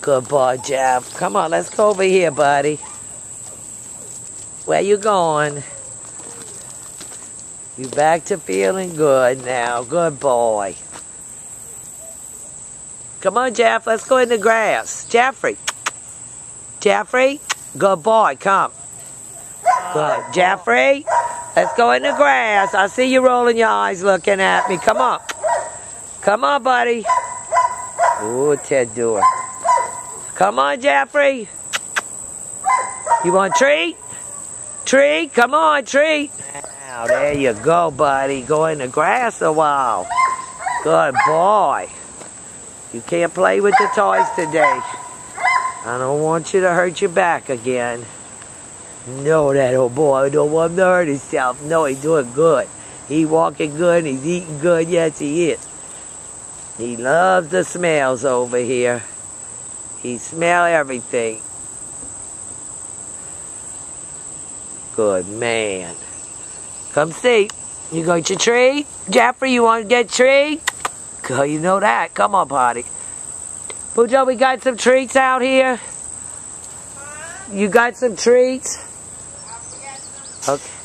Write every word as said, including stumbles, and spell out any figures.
Good boy, Jeff. Come on, let's go over here, buddy. Where you going? You back to feeling good now. Good boy. Come on, Jeff. Let's go in the grass. Jeffrey. Jeffrey. Good boy. Come. Good. Jeffrey. Let's go in the grass. I see you rolling your eyes looking at me. Come on. Come on, buddy. Ooh, Ted doing. Come on, Jeffrey. You want a treat? Treat? Come on, treat. Now, there you go, buddy. Go in the grass a while. Good boy. You can't play with the toys today. I don't want you to hurt your back again. No, that old boy don't want him to hurt himself. No, he's doing good. He's walking good. He's eating good. Yes, he is. He loves the smells over here. He smells everything. Good man. Come see. You got your treat? Jeffrey, you want to get a treat? Girl, you know that. Come on, buddy. Pujo, we got some treats out here. You got some treats? Okay.